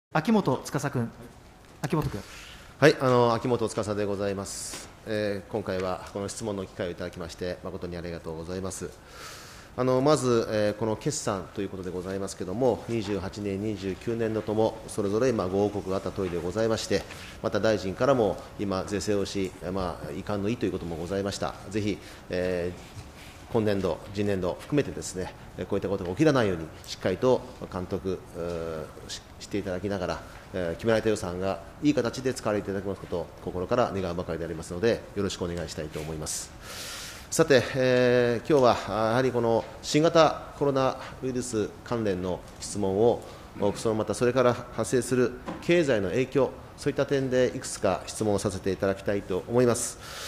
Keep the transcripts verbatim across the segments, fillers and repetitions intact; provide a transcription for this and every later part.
秋元司君、秋元君。 はい、あの秋元司でございます、えー。今回はこの質問の機会をいただきまして、誠にありがとうございます。あのまず、えー、この決算ということでございますけれども、にじゅうはちねん、にじゅうきゅうねん度とも、それぞれ今、ご報告があったとおりでございまして、また大臣からも今、是正をし、まあ、遺憾の意ということもございました。ぜひ、えー今年度、次年度含めてですね、こういったことが起きらないように、しっかりと監督ししていただきながら、決められた予算がいい形で使われていただきますことを心から願うばかりでありますので、よろしくお願いしたいと思います。さて、えー、今日はやはりこの新型コロナウイルス関連の質問を、そのまたそれから発生する経済の影響、そういった点でいくつか質問をさせていただきたいと思います。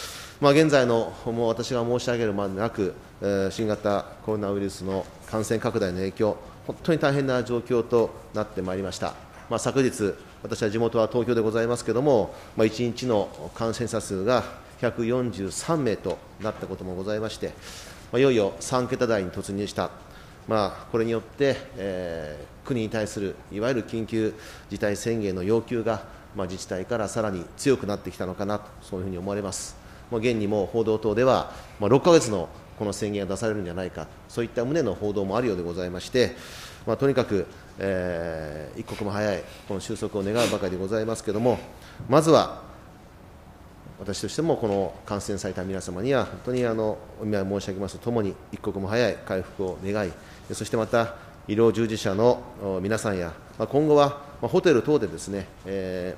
まあ、現在のもう私が申し上げるまでなく、新型コロナウイルスの感染拡大の影響、本当に大変な状況となってまいりました。まあ、昨日、私は地元は東京でございますけれども、まあ、いちにちの感染者数がひゃくよんじゅうさんめいとなったこともございまして、まあ、いよいよさんけた台に突入した、まあ、これによって、えー、国に対するいわゆる緊急事態宣言の要求が、まあ、自治体からさらに強くなってきたのかなと、そういうふうに思われます。現にも報道等では、ろっかげつのこの宣言が出されるんじゃないか、そういった旨の報道もあるようでございまして、まあ、とにかく、えー、一刻も早いこの収束を願うばかりでございますけれども、まずは私としても、この感染された皆様には、本当にあのお見舞い申し上げますとともに、一刻も早い回復を願い、そしてまた、医療従事者の皆さんや、今後はホテル等でですね、え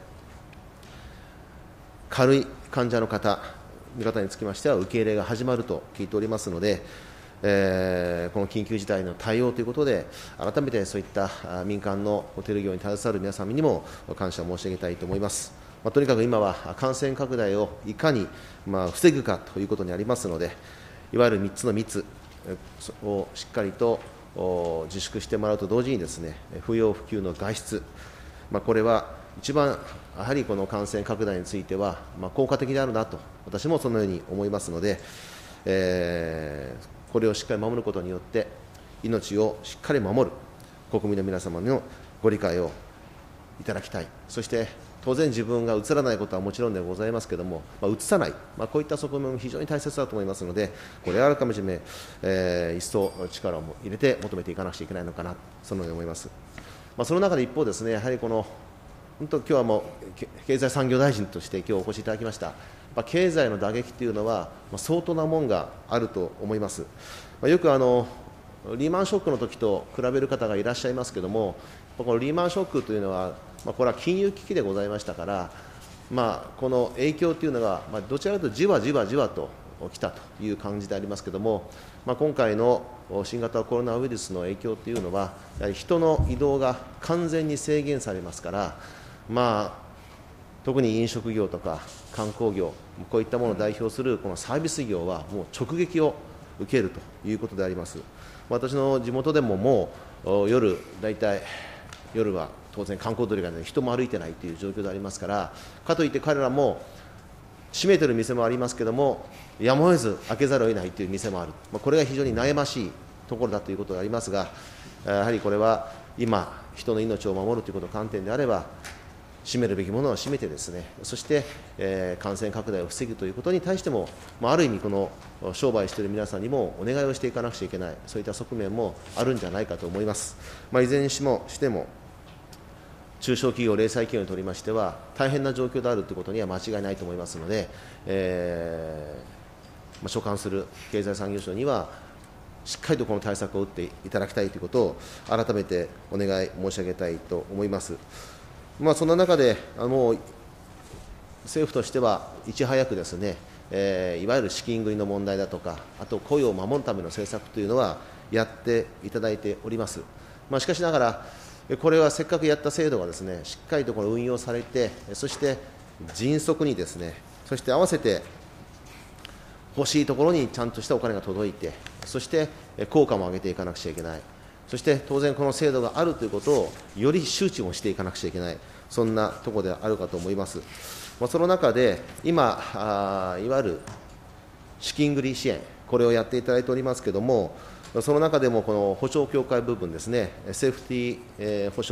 ー、軽い患者の方、見方につきましては、受け入れが始まると聞いておりますので、えー、この緊急事態の対応ということで、改めてそういった民間のホテル業に携わる皆様にも感謝申し上げたいと思います。まあ、とにかく今は感染拡大をいかにまあ防ぐかということにありますので、いわゆるみっつの密をしっかりと自粛してもらうと同時にですね、不要不急の外出、まあ、これは一番やはりこの感染拡大については、まあ、効果的であるなと、私もそのように思いますので、えー、これをしっかり守ることによって、命をしっかり守る国民の皆様のご理解をいただきたい、そして当然、自分がうつらないことはもちろんでございますけれども、まあ、うつさない、まあ、こういった側面も非常に大切だと思いますので、これを改めて、えー、一層力を入れて求めていかなくちゃいけないのかな、そのように思います。まあ、その中で一方ですね、やはりこの本当、今日はもう経済産業大臣として今日お越しいただきました。まあ、経済の打撃というのは、まあ、相当なもんがあると思います。まあ、よくあのリーマンショックの時と比べる方がいらっしゃいますけれども、このリーマンショックというのは、まあ、これは金融危機でございましたから、まあ、この影響というのが、まあ、どちらかというとじわじわじわときたという感じでありますけれども、まあ、今回の新型コロナウイルスの影響というのは、やはり人の移動が完全に制限されますから、まあ、特に飲食業とか観光業、こういったものを代表するこのサービス業は、もう直撃を受けるということであります。私の地元でももう夜、大体夜は当然、観光鳥が、ね、人も歩いてないという状況でありますから、かといって彼らも閉めている店もありますけれども、やむを得ず開けざるを得ないという店もある、まあ、これが非常に悩ましいところだということでありますが、やはりこれは今、人の命を守るということの観点であれば、閉めるべきものは閉めてですね、そして、えー、感染拡大を防ぐということに対しても、まあ、ある意味、この商売している皆さんにもお願いをしていかなくちゃいけない、そういった側面もあるんじゃないかと思います。まあ、いずれにしても、中小企業、零細企業にとりましては、大変な状況であるということには間違いないと思いますので、えーまあ、所管する経済産業省には、しっかりとこの対策を打っていただきたいということを、改めてお願い申し上げたいと思います。まあ、そんな中で、あの政府としてはいち早くですね、えー、いわゆる資金繰りの問題だとか、あと雇用を守るための政策というのはやっていただいております。まあ、しかしながら、これはせっかくやった制度がですね、しっかりとこの運用されて、そして迅速にですね、そして合わせて欲しいところにちゃんとしたお金が届いて、そして効果も上げていかなくちゃいけない。そして当然、この制度があるということをより周知もしていかなくちゃいけない、そんなところであるかと思います。まあ、その中で、今あ、いわゆる資金繰り支援、これをやっていただいておりますけれども、その中でもこの保証協会部分ですね、セーフティー、えー、保証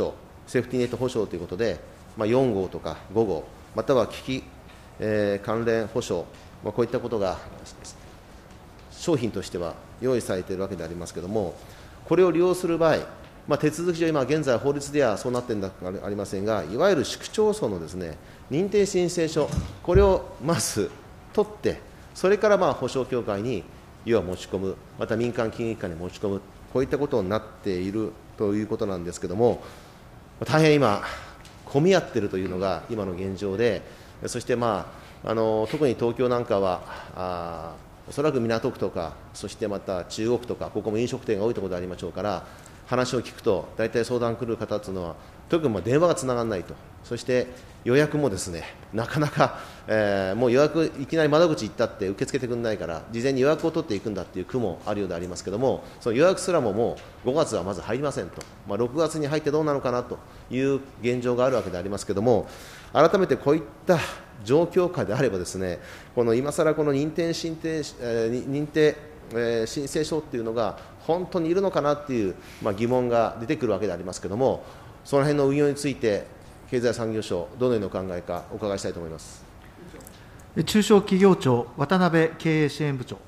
セーフティーネット保証ということで、まあ、よん号とかご号、または機器、えー、関連保証、まあ、こういったことが商品としては用意されているわけでありますけれども、これを利用する場合、まあ、手続き上、今現在、法律ではそうなっているのではありませんが、いわゆる市区町村のですね、認定申請書、これをまず取って、それからまあ保証協会に要は持ち込む、また民間金融機関に持ち込む、こういったことになっているということなんですけれども、大変今、混み合っているというのが今の現状で、そして、まあ、あの特に東京なんかは、あおそらく港区とか、そしてまた中央区とか、ここも飲食店が多いところでありましょうから、話を聞くと、大体相談来る方というのは、特にまあ電話がつながらないと、そして予約もですね、なかなか、えー、もう予約、いきなり窓口行ったって受け付けてくれないから、事前に予約を取っていくんだっていう区もあるようでありますけれども、その予約すらももうごがつはまず入りませんと、まあ、ろくがつに入ってどうなのかなという現状があるわけでありますけれども、改めてこういった状況下であればですね、この今更この認定申請、えー、認定、えー、申請書っていうのが本当にいるのかなっていう、まあ、疑問が出てくるわけでありますけれども、その辺の運用について、経済産業省、どのようにお考えか、お伺いしたいと思います。 中小企業庁、渡辺経営支援部長。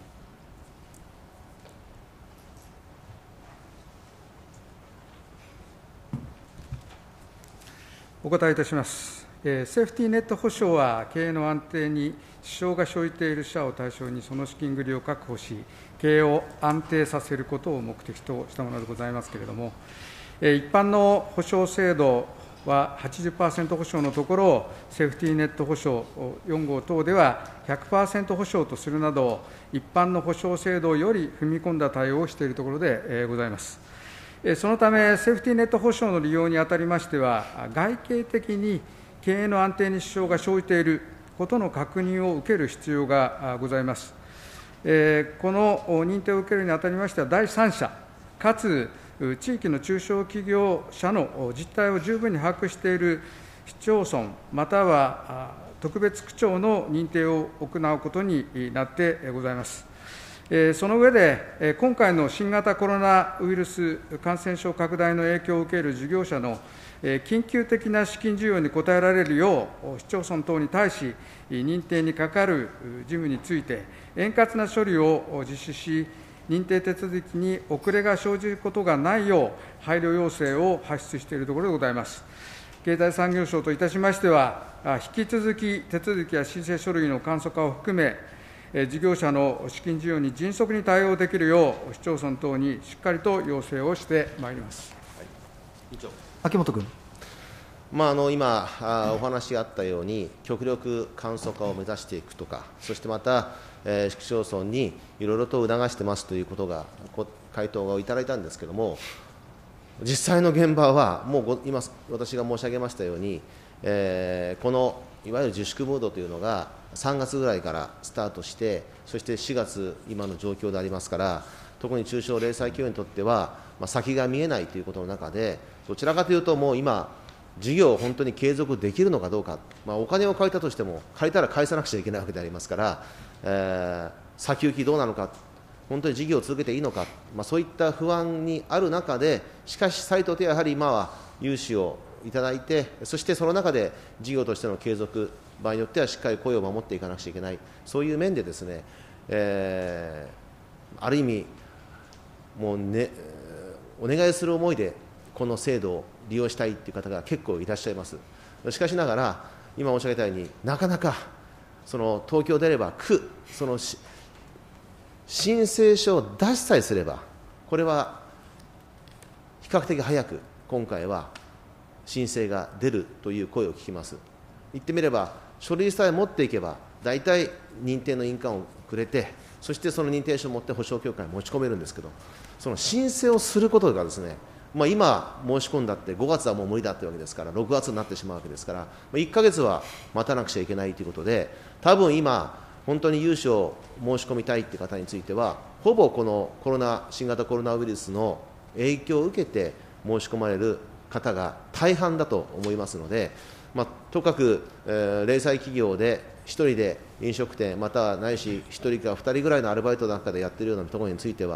お答えいたします。セーフティーネット保証は、経営の安定に支障が生じている社を対象にその資金繰りを確保し、経営を安定させることを目的としたものでございますけれども、一般の保証制度は はちじゅっパーセント 保証のところ、セーフティーネット保証よん号等では ひゃくパーセント 保証とするなど、一般の保証制度より踏み込んだ対応をしているところでございます。そのため、セーフティーネット保証の利用にあたりましては、外形的に経営の安定に支障が生じていることの確認を受ける必要がございます。この認定を受けるにあたりましては、第三者、かつ地域の中小企業者の実態を十分に把握している市町村、または特別区長の認定を行うことになってございます。その上で、今回の新型コロナウイルス感染症拡大の影響を受ける事業者の緊急的な資金需要に応えられるよう、市町村等に対し、認定にかかる事務について、円滑な処理を実施し、認定手続きに遅れが生じることがないよう、配慮要請を発出しているところでございます。経済産業省といたしましては、引き続き手続きや申請書類の簡素化を含め、事業者の資金需要に迅速に対応できるよう、市町村等にしっかりと要請をしてまいります。 委員長。 秋元君。 まあ、あの今あ、お話があったように、極力簡素化を目指していくとか、そしてまた、えー、市区町村にいろいろと促してますということが、回答をいただいたんですけれども、実際の現場は、もう今、私が申し上げましたように、えー、このいわゆる自粛ムードというのが、さんがつぐらいからスタートして、そしてしがつ、今の状況でありますから、特に中小零細企業にとっては、まあ、先が見えないということの中で、どちらかというと、もう今、事業を本当に継続できるのかどうか、まあ、お金を借りたとしても、借りたら返さなくちゃいけないわけでありますから、えー、先行きどうなのか、本当に事業を続けていいのか、まあ、そういった不安にある中で、しかし、再とてやはり今は融資をいただいて、そしてその中で事業としての継続、場合によってはしっかり声を守っていかなくちゃいけない、そういう面でですね、えー、ある意味、もうね、お願いする思いで、この制度を利用したいという方が結構いらっしゃいます。しかしながら、今申し上げたようになかなかその東京であれば区、その申請書を出しさえすれば、これは比較的早く今回は申請が出るという声を聞きます。言ってみれば、書類さえ持っていけば、大体認定の印鑑をくれて、そしてその認定書を持って保証協会に持ち込めるんですけど、その申請をすることがですね、まあ、今、申し込んだってごがつはもう無理だというわけですから、ろくがつになってしまうわけですから、いっかげつは待たなくちゃいけないということで、多分今、本当に融資を申し込みたいという方については、ほぼこのコロナ新型コロナウイルスの影響を受けて申し込まれる方が大半だと思いますので、まあ、とかく、えー、零細企業でひとりで飲食店、またはないしひとりかふたりぐらいのアルバイトなんかでやっているようなところについては、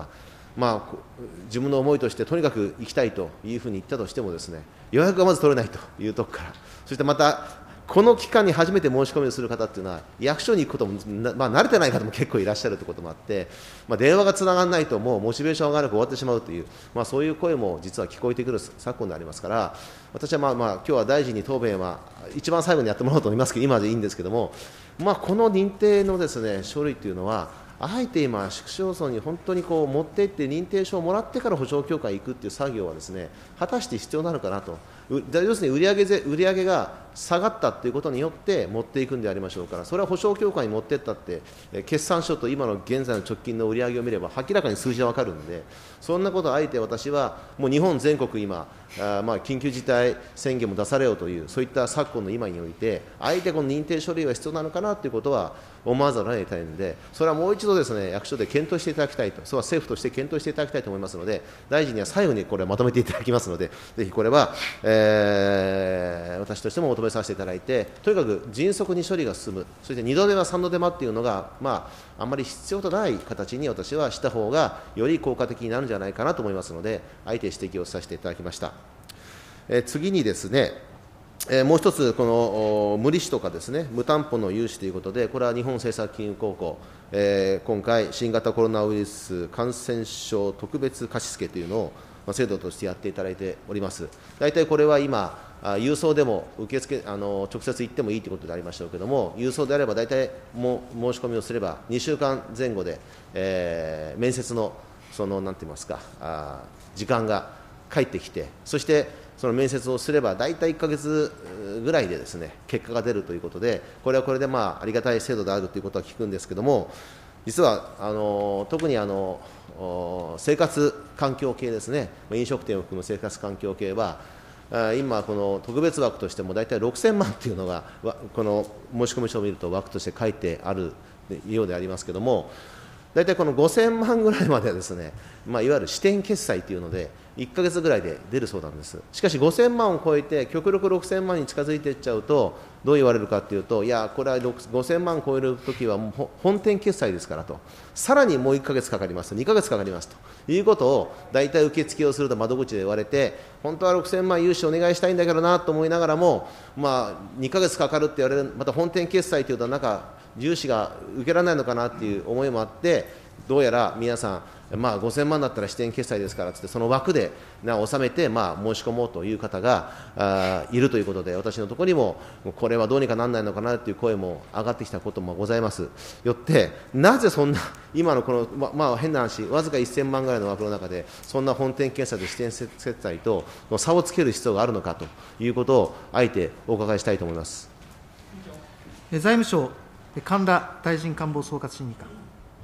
まあ、自分の思いとしてとにかく行きたいというふうに言ったとしてもですね、予約がまず取れないというところから、そしてまたこの期間に初めて申し込みをする方っていうのは、役所に行くことも、まあ、慣れてない方も結構いらっしゃるということもあって、まあ、電話がつながらないと、もうモチベーションがなく終わってしまうという、まあ、そういう声も実は聞こえてくる昨今でありますから、私はまあまあ今日は大臣に答弁は一番最後にやってもらおうと思いますけど、今でいいんですけども、まあ、この認定のですね書類というのは、あえて今、市区町村に本当にこう持っていって、認定証をもらってから保証協会に行くという作業はですね、果たして必要なのかなと、要するに売上ぜ売上が下がったということによって持っていくんでありましょうから、それは保証協会に持っていったって、決算書と今の現在の直近の売上を見れば、明らかに数字は分かるので、そんなことをあえて私は、もう日本全国今、あまあ緊急事態宣言も出されようという、そういった昨今の今において、あえてこの認定書類は必要なのかなということは思わざるを得ないので、それはもう一度ですね、役所で検討していただきたいと、それは政府として検討していただきたいと思いますので、大臣には最後にこれをまとめていただきますので、ぜひこれは、えー、私としても求めさせていただいて、とにかく迅速に処理が進む、そしてにど手間、さんど手間っていうのが、まあ、あんまり必要とない形に私はした方が、より効果的になるんじゃないかなと思いますので、あえて指摘をさせていただきました。えー、次にですね、えー、もう一つ、この無利子とかですね、無担保の融資ということで、これは日本政策金融公庫、えー、今回、新型コロナウイルス感染症特別貸付というのを、まあ、制度としてやっていただいております。大体これは今、郵送でも受付あの直接行ってもいいということでありましょうけれども、郵送であれば大体も申し込みをすれば、にしゅうかんぜん後で、えー、面接の、そのなんて言いますか、あ時間が返ってきて、そしてその面接をすれば、大体いっかげつぐらいでですね結果が出るということで、これはこれで、まあ、ありがたい制度であるということは聞くんですけれども、実はあの特にあの生活環境系ですね、飲食店を含む生活環境系は、今、この特別枠としても大体ろくせんまんというのが、この申し込み書を見ると枠として書いてあるようでありますけれども、大体このごせんまんぐらいまではですね、まあ、いわゆる支店決済というので、いっかげつぐらいで出るそうなんです。しかしごせんまんを超えて、極力ろくせんまんに近づいていっちゃうと、どう言われるかというと、いや、これはごせんまん超えるときはもう本店決済ですからと、さらにもういっかげつかかりますと、にかげつかかりますということを、大体受付をすると窓口で言われて、本当はろくせんまん融資お願いしたいんだけどなと思いながらも、まあ、にかげつかかるって言われる、また本店決済というと、なんか、融資が受けられないのかなっていう思いもあって、どうやら皆さん、まあ、ごせんまんだったら支店決済ですからつって、その枠でな収めて、まあ、申し込もうという方があいるということで、私のところにも、これはどうにかならないのかなという声も上がってきたこともございます。よって、なぜそんな、今のこの、ままあ、変な話、わずかせんまんぐらいの枠の中で、そんな本店決済と支店決済と差をつける必要があるのかということを、あえてお伺いしたいと思います。 財務省、神田大臣官房総括審議官。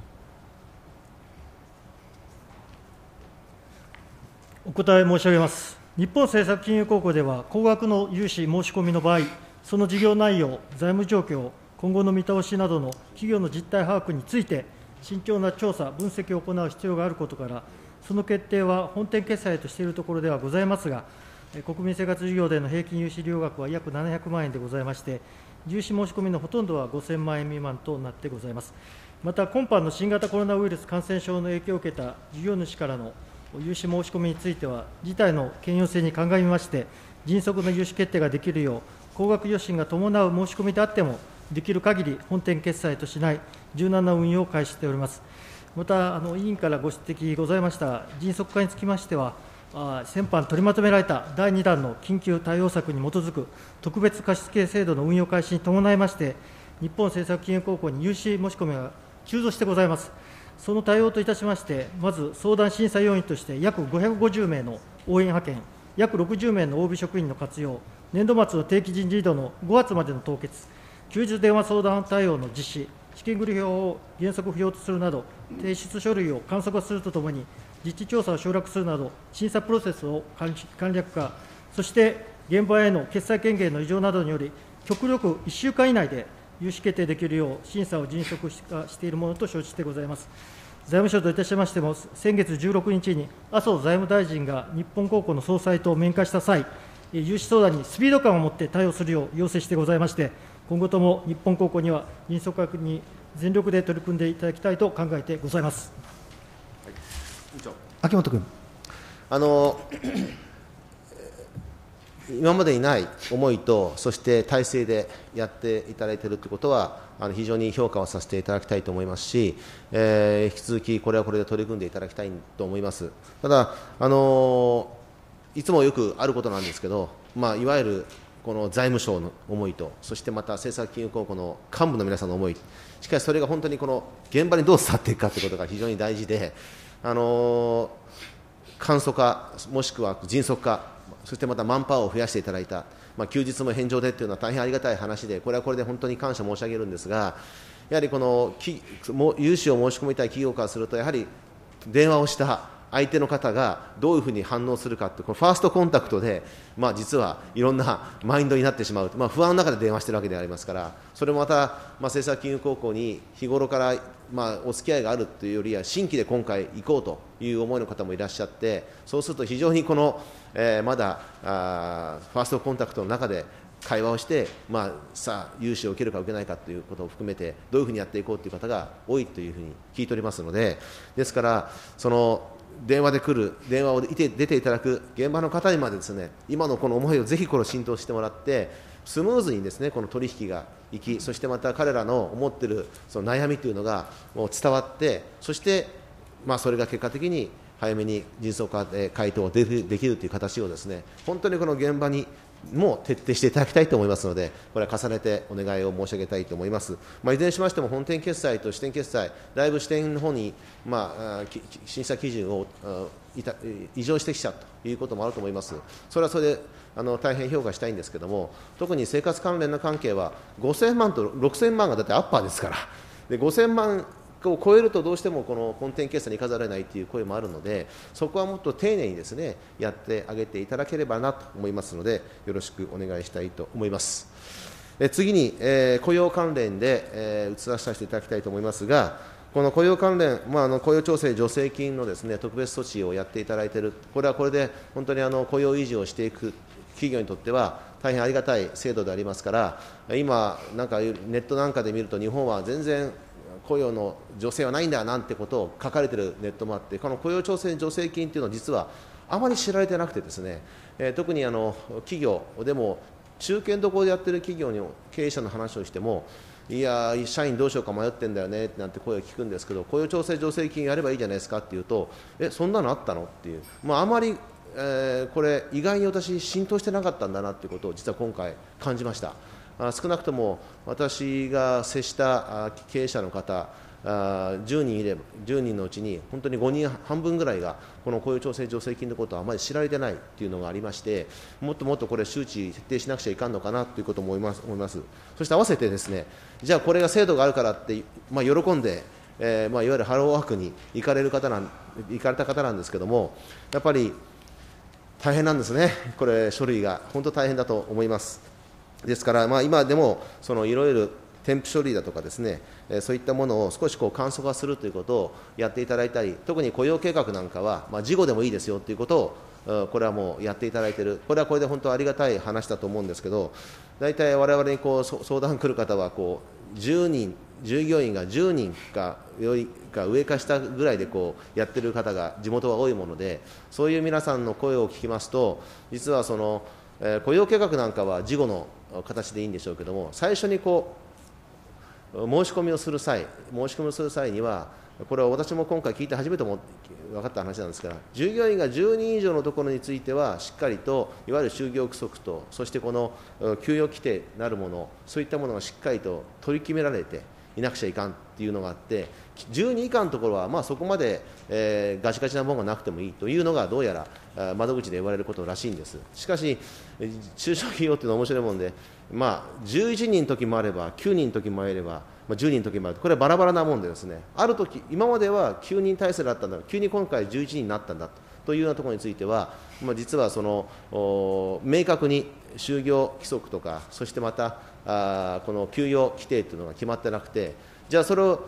お答え申し上げます。日本政策金融公庫では、高額の融資申し込みの場合、その事業内容、財務状況、今後の見通しなどの企業の実態把握について、慎重な調査、分析を行う必要があることから、その決定は本店決済としているところではございますが、国民生活事業での平均融資利用額は約ななひゃくまんえんでございまして、融資申し込みのほとんどはごせんまんえん未満となってございます。また、今般の新型コロナウイルス感染症の影響を受けた事業主からの融資申し込みについては、事態の堅要性に鑑みまして、迅速な融資決定ができるよう、高額余震が伴う申し込みであっても、できる限り本店決済としない柔軟な運用を開始しております。また、あの委員からご指摘ございました迅速化につきましては、あ先般取りまとめられただいにだんの緊急対応策に基づく特別貸付制度の運用開始に伴いまして、日本政策金融公庫に融資申し込みが急増してございます。その対応といたしまして、まず相談審査要員として約ごひゃくごじゅうめいの応援派遣、約ろくじゅうめいの オービー 職員の活用、年度末の定期人事異動のごがつまでの凍結、休日電話相談対応の実施、資金繰り表を原則不要とするなど、提出書類を簡素化するとともに、実地調査を省略するなど、審査プロセスを簡略化、そして現場への決裁権限の異常などにより、極力いっしゅうかん以内で融資決定できるよう、審査を迅速化しているものと承知してございます。財務省といたしましても、先月じゅうろくにちに麻生財務大臣が日本公庫の総裁と面会した際、融資相談にスピード感を持って対応するよう要請してございまして、今後とも日本公庫には迅速化に全力で取り組んでいただきたいと考えてございます。 はい、委員長秋本君。 あの今までにない思いと、そして体制でやっていただいているということは、あの非常に評価をさせていただきたいと思いますし、えー、引き続きこれはこれで取り組んでいただきたいと思います。ただ、あのいつもよくあることなんですけど、まあ、いわゆるこの財務省の思いと、そしてまた政策金融公庫の幹部の皆さんの思い、しかしそれが本当にこの現場にどう伝わっていくかということが非常に大事で、あの簡素化、もしくは迅速化、そしてまたマンパワーを増やしていただいた、まあ、休日も返上でというのは大変ありがたい話で、これはこれで本当に感謝申し上げるんですが、やはりこの融資を申し込みたい企業からすると、やはり電話をした相手の方がどういうふうに反応するかという、このファーストコンタクトで、まあ、実はいろんなマインドになってしまう、まあ、不安の中で電話しているわけでありますから、それもまた、まあ、政策金融公庫に日頃から、まあ、お付き合いがあるというよりは、新規で今回行こうという思いの方もいらっしゃって、そうすると非常にこの、えー、まだあファーストコンタクトの中で会話をして、まあ、さあ、融資を受けるか受けないかということを含めて、どういうふうにやっていこうという方が多いというふうに聞いておりますので、ですから、その電話で来る、電話を出ていただく現場の方にまでですね、今のこの思いをぜひこれを浸透してもらって、スムーズにですね、この取引がいき、そしてまた彼らの思っているその悩みというのがもう伝わって、そして、まあ、それが結果的に早めに迅速化で回答できるという形をですね、本当にこの現場にも徹底していただきたいと思いますので、これは重ねてお願いを申し上げたいと思います。まあ、いずれにしましても、本店決済と支店決済、だいぶ支店の方に、まあ、審査基準を異常してきたということもあると思います。それはそれであの大変評価したいんですけれども、特に生活関連の関係は、ごせんまんとろくせんまんがだってアッパーですから、でごせんまんを超えるとどうしてもこの本店決済に行かざるを得ないという声もあるので、そこはもっと丁寧にですねやってあげていただければなと思いますので、よろしくお願いしたいと思います。え次に、えー、雇用関連で、えー、移らさせていただきたいと思いますが、この雇用関連、まあ、あの雇用調整助成金のですね特別措置をやっていただいている、これはこれで本当にあの雇用維持をしていく企業にとっては大変ありがたい制度でありますから、今、なんかネットなんかで見ると、日本は全然雇用の助成はないんだなんてことを書かれているネットもあって、この雇用調整助成金というのは、実はあまり知られてなくてですね、えー、特にあの企業でも、中堅どころでやってる企業に経営者の話をしても、いや、社員どうしようか迷ってんだよねなんて声を聞くんですけど、雇用調整助成金やればいいじゃないですかっていうと、え、そんなのあったのっていう、まあ、あまり、えー、これ、意外に私、浸透してなかったんだなということを、実は今回、感じました。少なくとも私が接した経営者の方、じゅうにんいれば、じゅうにんのうちに本当にごにん、半分ぐらいがこの雇用調整助成金のことはあまり知られてないというのがありまして、もっともっとこれ、周知徹底しなくちゃいかんのかなということも思います。思います。そして合わせてですね、じゃあこれが制度があるからって、まあ、喜んで、えーまあ、いわゆるハローワークに行かれる方なん、行かれた方なんですけれども、やっぱり大変なんですね、これ、書類が、本当大変だと思います。ですから、まあ、今でもそのいろいろ添付書類だとかですね、えー、そういったものを少しこう簡素化するということをやっていただいたり、特に雇用計画なんかは、まあ、事後でもいいですよということを、これはもうやっていただいている、これはこれで本当ありがたい話だと思うんですけど、大体われわれにこう相談来る方はこう、じゅうにん、従業員がじゅうにんかよりか上か下ぐらいでこうやってる方が地元は多いもので、そういう皆さんの声を聞きますと、実はその、えー、雇用計画なんかは事後の形でいいんでしょうけれども、最初にこう申し込みをする際、申し込みをする際には、これは私も今回聞いて初めても分かった話なんですから、従業員がじゅうにん以上のところについては、しっかりといわゆる就業規則と、そしてこの給与規定なるもの、そういったものがしっかりと取り決められていなくちゃいかんっていうのがあって、じゅうにん以下のところは、まあ、そこまで、えー、ガチガチなものがなくてもいいというのが、どうやら窓口で言われることらしいんです。しかし、中小企業っていうのは面白いもんで、まあ、じゅういちにんの時もあれば、きゅうにんの時もあれば、まあ、じゅうにんの時もある、これはバラバラなもんでですね、ある時今まではきゅうにん体制だったんだ、急に今回じゅういちにんになったんだというようなところについては、まあ、実はその明確に就業規則とか、そしてまたあこの給与規定というのが決まってなくて、じゃあそれを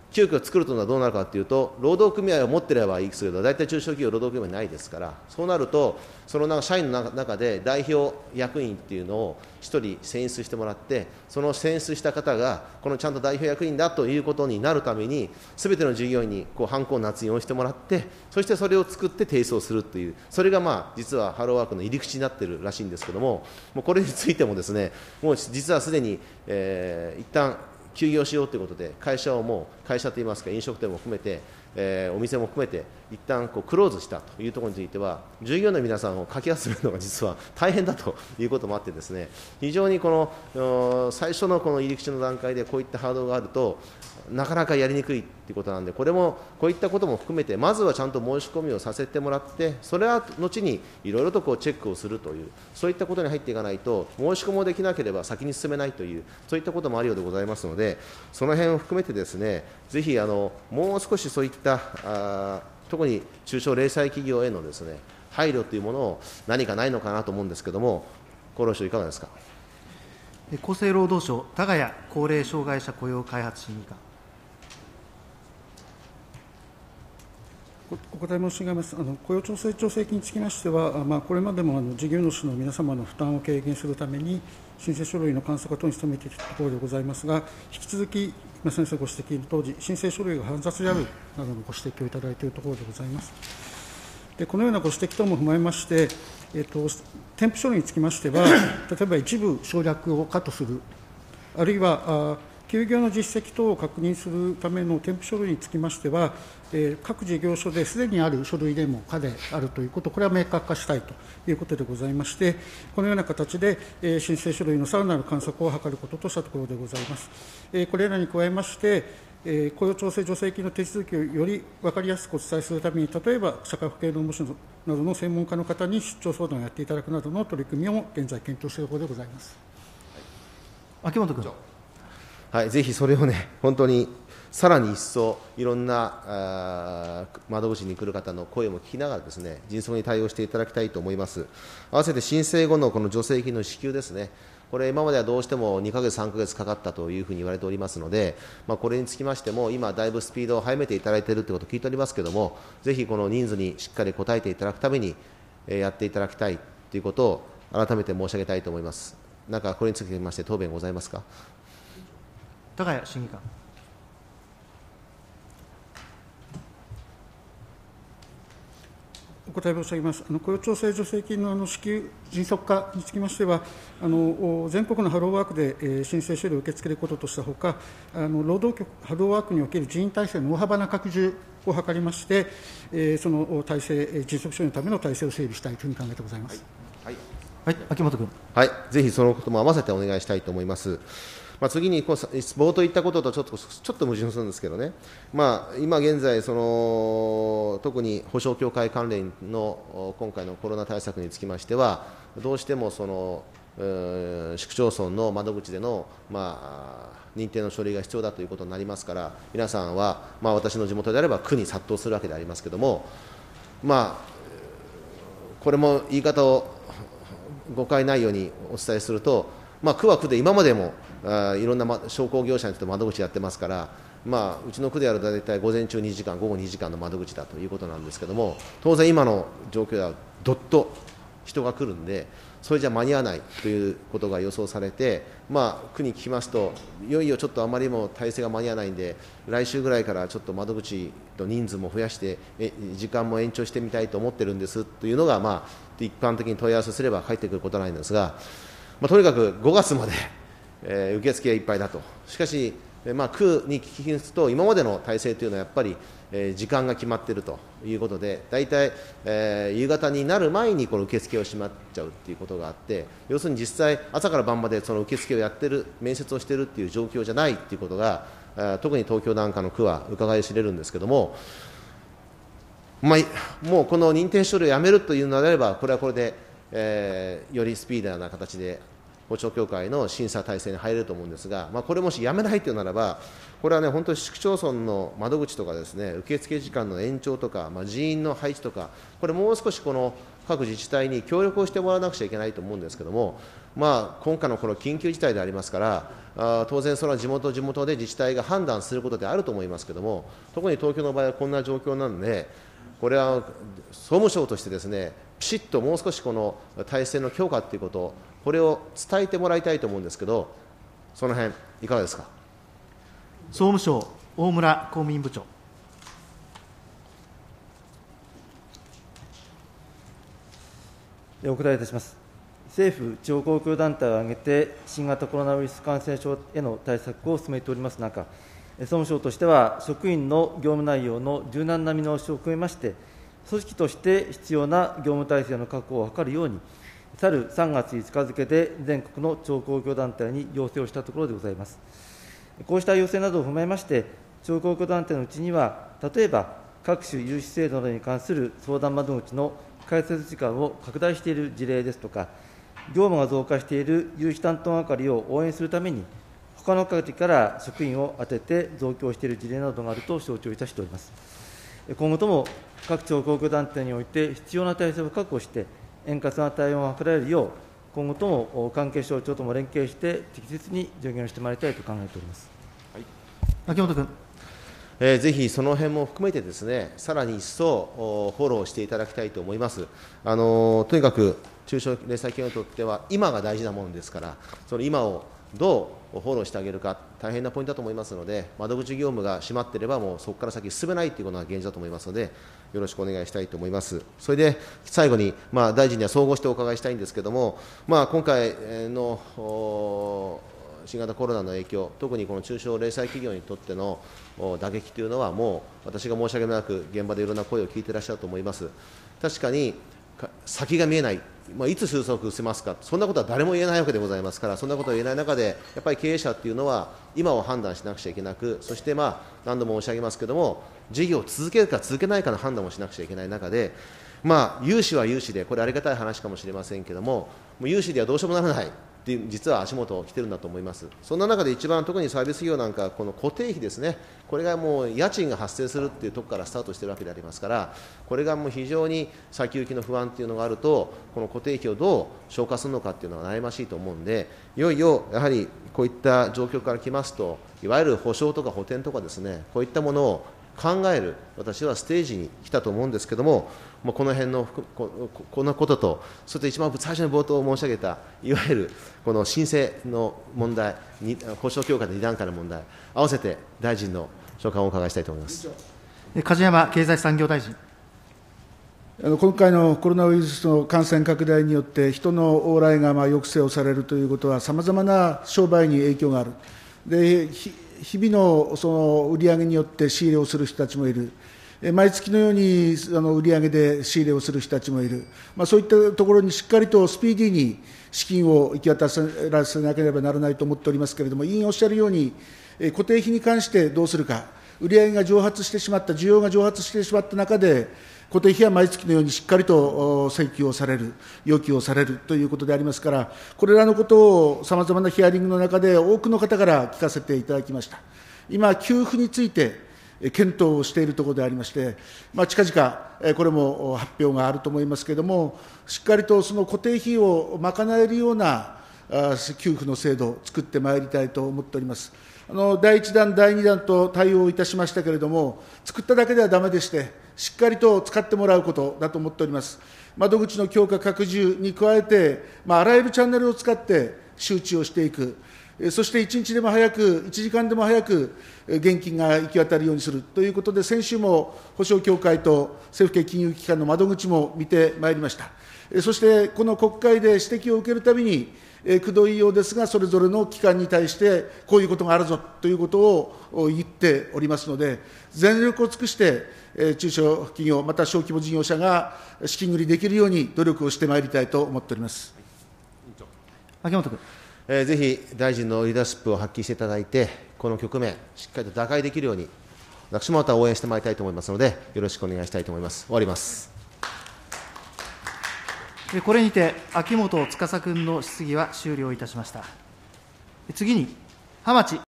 急遽作るというのはどうなるかというと、労働組合を持っていればいいですけど、大体中小企業、労働組合ないですから、そうなると、その中社員の中で代表役員っていうのをひとり選出してもらって、その選出した方が、このちゃんと代表役員だということになるために、すべての従業員にこうハンコを捺印をしてもらって、そしてそれを作って提出をするという、それがまあ実はハローワークの入り口になっているらしいんですけれども、もうこれについてもですね、もう実はすでに、えー、一旦休業しようということで、会社をもう、会社といいますか、飲食店も含めて、えー、お店も含めて、一旦こうクローズしたというところについては、従業員の皆さんをかき集めるのが実は大変だということもあってですね、非常にこの最初のこの入り口の段階でこういったハードルがあると、なかなかやりにくいということなんで、これもこういったことも含めて、まずはちゃんと申し込みをさせてもらって、それは後にいろいろとこうチェックをするという、そういったことに入っていかないと、申し込みもできなければ先に進めないという、そういったこともあるようでございますので、その辺を含めてですね、ぜひあのもう少しそういったあ特に中小零細企業へのですね配慮というものを何かないのかなと思うんですけれども、厚労省いかがですか。 厚生労働省、田谷高齢障害者雇用開発審議官。 お答え申し上げます。あの雇用調整助成金につきましては、まあ、これまでもあの事業主の皆様の負担を軽減するために、申請書類の簡素化等に努めているところでございますが、引き続き、今先生ご指摘のとおり、申請書類が煩雑であるなどのご指摘をいただいているところでございます。でこのようなご指摘等も踏まえまして、えっと、添付書類につきましては、例えば一部省略をカットする、あるいは、あ休業の実績等を確認するための添付書類につきましては、えー、各事業所ですでにある書類でも可であるということ、これは明確化したいということでございまして、このような形で、えー、申請書類のさらなる簡素化を図ることとしたところでございます。えー、これらに加えまして、えー、雇用調整助成金の手続きをより分かりやすくお伝えするために、例えば社会保険労務士などの専門家の方に出張相談をやっていただくなどの取り組みを現在検討しているところでございます。 秋本君。 はい、ぜひそれをね、本当にさらに一層、いろんなあ窓口に来る方の声も聞きながらですね、迅速に対応していただきたいと思います。合わせて申請後のこの助成金の支給ですね、これ、今まではどうしてもにかげつ、さんかげつかかったというふうに言われておりますので、まあ、これにつきましても、今、だいぶスピードを速めていただいているということを聞いておりますけれども、ぜひこのニーズにしっかり応えていただくために、えー、やっていただきたいということを改めて申し上げたいと思います。なんかこれにつきまして、答弁ございますか。 田谷審議官。 お答え申し上げます。あの雇用調整助成金のあの支給迅速化につきましては、あの全国のハローワークで、えー、申請書類を受け付けることとしたほか、あの労働局、ハローワークにおける人員体制の大幅な拡充を図りまして、えー、その体制、迅速処理のための体制を整備したいというふうに考えてございます。 はい、 はい、秋本君。 はい、ぜひそのことも合わせてお願いしたいと思います。まあ、次にこう冒頭言ったこととちょっとちょっと矛盾するんですけどね、まあ、今現在その、特に保証協会関連の今回のコロナ対策につきましては、どうしてもその市区町村の窓口での、まあ、認定の書類が必要だということになりますから、皆さんは、まあ、私の地元であれば区に殺到するわけでありますけれども、まあ、これも言い方を誤解ないようにお伝えすると、まあ、区は区で今までもあいろんな、ま、商工業者にとって窓口やってますから、まあ、うちの区であると大体午前中にじかん、午後にじかんの窓口だということなんですけれども、当然今の状況ではどっと人が来るんで、それじゃ間に合わないということが予想されて、まあ、区に聞きますと、いよいよちょっとあまりにも体制が間に合わないんで、来週ぐらいからちょっと窓口の人数も増やして、え時間も延長してみたいと思ってるんですというのが、まあ、一般的に問い合わせすれば返ってくることなんですが、まあ、とにかくごがつまで、えー、受付がいっぱいだと。しかし、えーまあ、区に聞きますと、今までの体制というのはやっぱり、えー、時間が決まっているということで、大体、えー、夕方になる前にこの受付を閉まっちゃうということがあって、要するに実際、朝から晩までその受付をやってる、面接をしているという状況じゃないということが、あ特に東京なんかの区は伺い知れるんですけれども、まあ、もうこの認定書類をやめるというのであれば、これはこれで、えー、よりスピーディーな形で保証協会の審査体制に入れると思うんですが、まあ、これもしやめないというならば、これはね、本当に市区町村の窓口とかですね、受付時間の延長とか、まあ、人員の配置とか、これもう少しこの各自治体に協力をしてもらわなくちゃいけないと思うんですけれども、まあ、今回のこの緊急事態でありますから、あ当然、それは地元、地元で自治体が判断することであると思いますけれども、特に東京の場合はこんな状況なので、これは総務省としてですね、ピシッともう少しこの体制の強化ということ、これを伝えてもらいたいと思うんですけど、その辺いかがですか。 総務省、大村公務員部長。 お答えいたします。政府、地方公共団体を挙げて、新型コロナウイルス感染症への対策を進めております中、総務省としては、職員の業務内容の柔軟な見直しを含めまして、組織として必要な業務体制の確保を図るように、去るさんがついつか付で全国の地方公共団体に要請をしたところでございます。こうした要請などを踏まえまして、地方公共団体のうちには、例えば各種融資制度などに関する相談窓口の開設時間を拡大している事例ですとか、業務が増加している融資担当係を応援するために、他の係から職員を充てて増強している事例などがあると承知をいたしております。今後とも各地方公共団体において必要な体制を確保して、円滑な対応が図られるよう、今後とも関係省庁とも連携して、適切に助言をしてまいりたいと考えております。 はい、秋本君。 えー、ぜひその辺も含めてですね、さらに一層フォローしていただきたいと思います。あのとにかく中小零細企業にとっては今が大事なものですから、その今をどうフォローしてあげるか、大変なポイントだと思いますので、窓口業務が閉まっていれば、もうそこから先進めないということが現実だと思いますので、よろしくお願いしたいと思います。それで最後に、まあ、大臣には総合してお伺いしたいんですけれども、まあ、今回の新型コロナの影響、特にこの中小零細企業にとっての打撃というのは、もう私が申し訳なく、現場でいろんな声を聞いていらっしゃると思います。確かに先が見えない、まあ、いつ収束しますか、そんなことは誰も言えないわけでございますから、そんなことを言えない中で、やっぱり経営者っていうのは、今を判断しなくちゃいけなく、そして、まあ、何度も申し上げますけれども、事業を続けるか続けないかの判断をしなくちゃいけない中で、まあ、融資は融資で、これ、ありがたい話かもしれませんけれども、もう融資ではどうしようもならない。っていう実は足元来てるんだと思います。そんな中で一番、特にサービス業なんか、この固定費ですね、これがもう家賃が発生するっていうところからスタートしているわけでありますから、これがもう非常に先行きの不安っていうのがあると、この固定費をどう消化するのかっていうのは悩ましいと思うんで、いよいよやはりこういった状況からきますと、いわゆる保証とか補填とかですね、こういったものを考える、私はステージに来たと思うんですけれども、もうこの辺のこ、このことと、そして一番最初に冒頭申し上げた、いわゆるこの申請の問題、保証強化のに段階の問題、合わせて大臣の所感をお伺いしたいと思います。 梶山経済産業大臣。 あの今回のコロナウイルスの感染拡大によって、人の往来がまあ抑制をされるということは、さまざまな商売に影響がある。で日々のその売り上げによって仕入れをする人たちもいる、毎月のようにあの売り上げで仕入れをする人たちもいる、まあ、そういったところにしっかりとスピーディーに資金を行き渡らせなければならないと思っておりますけれども、委員おっしゃるように、固定費に関してどうするか、売り上げが蒸発してしまった、需要が蒸発してしまった中で、固定費は毎月のようにしっかりと請求をされる、要求をされるということでありますから、これらのことをさまざまなヒアリングの中で多くの方から聞かせていただきました。今、給付について検討をしているところでありまして、まあ、近々、これも発表があると思いますけれども、しっかりとその固定費を賄えるような給付の制度を作ってまいりたいと思っております。あのだいいちだん、だいにだんと対応いたしましたけれども、作っただけではだめでして、しっかりと使ってもらうことだと思っております。窓口の強化、拡充に加えて、まあ、あらゆるチャンネルを使って周知をしていく、そしていちにちでも早く、いちじかんでも早く現金が行き渡るようにするということで、先週も保証協会と政府系金融機関の窓口も見てまいりました。そしてこの国会で指摘を受けるたびに、くどいようですが、それぞれの機関に対して、こういうことがあるぞということを言っておりますので、全力を尽くして、中小企業、また小規模事業者が資金繰りできるように努力をしてまいりたいと思っております。 秋本君。 えー、ぜひ大臣のリーダーシップを発揮していただいて、この局面、しっかりと打開できるように、私もまた応援してまいりたいと思いますので、よろしくお願いしたいと思います。終わります。 これにて、秋本司君の質疑は終了いたしました。次に、浜地